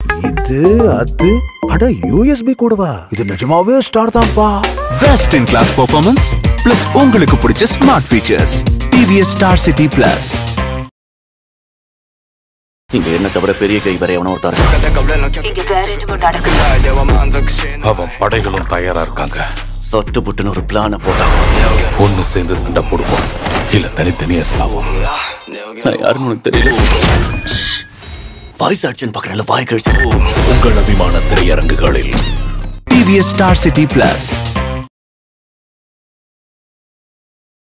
இது அது அட யூஎஸ்பி கூடவா? இது நிஜமாவே ஸ்டார் தான்ப்பா. Best in class performance plus உங்களுக்கு பிடிச்ச smart features TVS star city plus. இங்க என்ன தவிர பெரிய கை வரை எவனோ ஒருத்தர். அவன் படைகளும் தயாரா இருக்காங்க. சொட்டு புட்டுன்னு ஒரு பிளான போட்டாங்க. ஒன்னு சேர்ந்து சண்டை போடுவோம், இல்ல தனித்தனியா சாவோம். நான் யாருன்னு உனக்கு தெரியல. வாய்ஸ் ஆக்ஷன் பாக்குறேன், வாய் கழிச்சு. உங்கள் அபிமான திரையரங்குகளில் டிவிஎஸ் ஸ்டார் சிட்டி பிளஸ்.